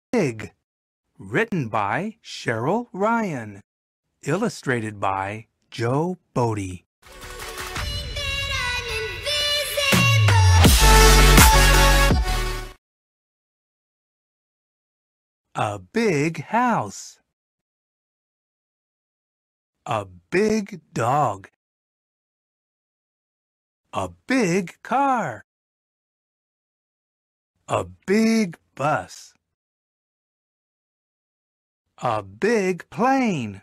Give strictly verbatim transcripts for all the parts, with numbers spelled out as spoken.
Big. Written by Cheryl Ryan. Illustrated by Joe Bodie. A big house. A big dog. A big car. A big bus. A big plane.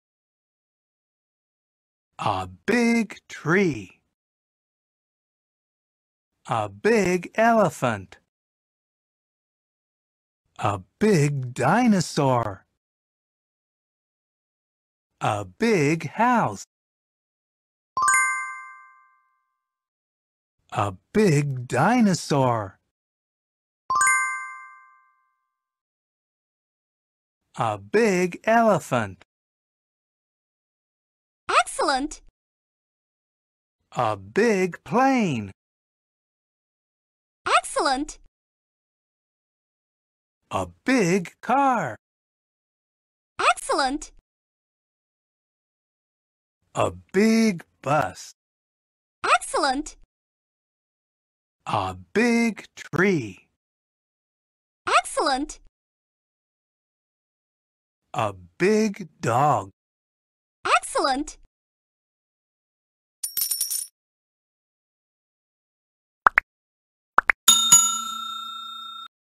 A big tree. A big elephant. A big dinosaur. A big house. A big dinosaur. A big elephant. Excellent! A big plane. Excellent! A big car. Excellent! A big bus. Excellent! A big tree. Excellent! A big dog. Excellent!